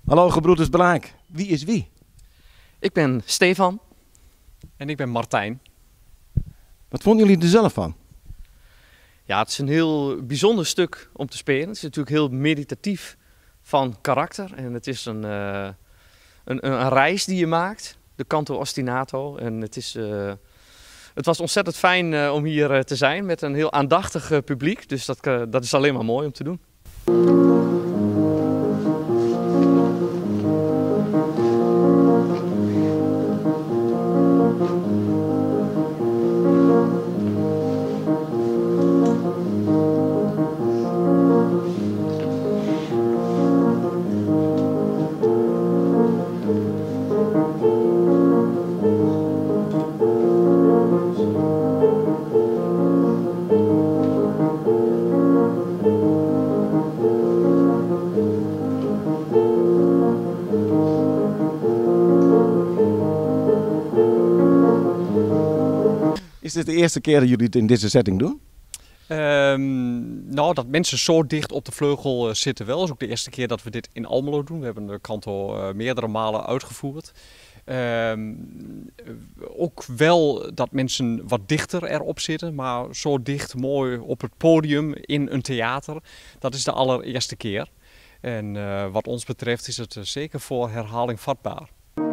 Hallo gebroeders Braak, wie is wie? Ik ben Stefan. En ik ben Martijn. Wat vonden jullie er zelf van? Ja, het is een heel bijzonder stuk om te spelen. Het is natuurlijk heel meditatief van karakter. En het is een reis die je maakt, de canto ostinato. En het was ontzettend fijn om hier te zijn met een heel aandachtig publiek. Dus dat is alleen maar mooi om te doen. Is dit de eerste keer dat jullie het in deze setting doen? Nou, dat mensen zo dicht op de vleugel zitten wel. Het is ook de eerste keer dat we dit in Almelo doen. We hebben de canto meerdere malen uitgevoerd. Ook wel dat mensen wat dichter erop zitten, maar zo dicht mooi op het podium in een theater, dat is de allereerste keer. En wat ons betreft is het zeker voor herhaling vatbaar.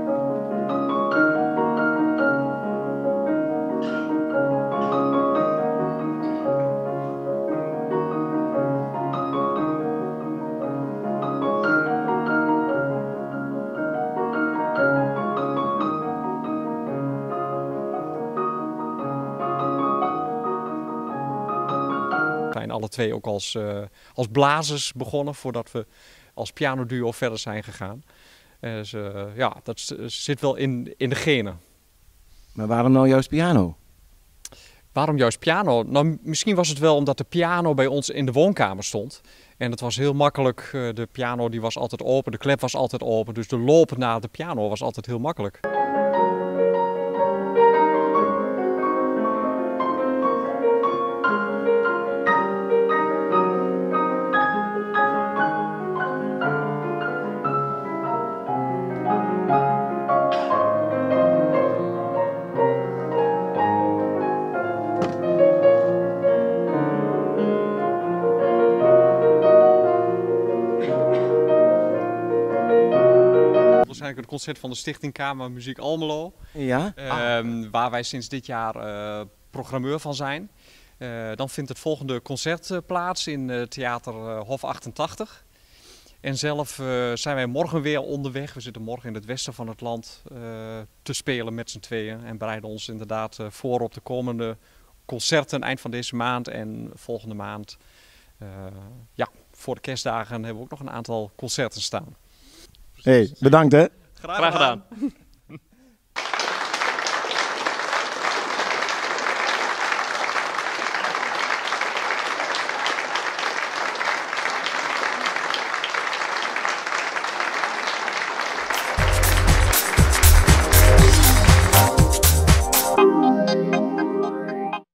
We zijn alle twee ook als blazers begonnen voordat we als pianoduo verder zijn gegaan. Dus ja, dat zit wel in de genen. Maar waarom nou juist piano? Waarom juist piano? Nou, misschien was het wel omdat de piano bij ons in de woonkamer stond. En het was heel makkelijk, de piano die was altijd open, de klep was altijd open. Dus de loop naar de piano was altijd heel makkelijk. Waarschijnlijk het concert van de Stichting Kamermuziek Almelo. Ja? Waar wij sinds dit jaar programmeur van zijn. Dan vindt het volgende concert plaats in Theater Hof 88. En zelf zijn wij morgen weer onderweg. We zitten morgen in het westen van het land te spelen met z'n tweeën. En bereiden ons inderdaad voor op de komende concerten eind van deze maand en volgende maand. Ja, voor de kerstdagen hebben we ook nog een aantal concerten staan. Hey, bedankt hè. Graag gedaan.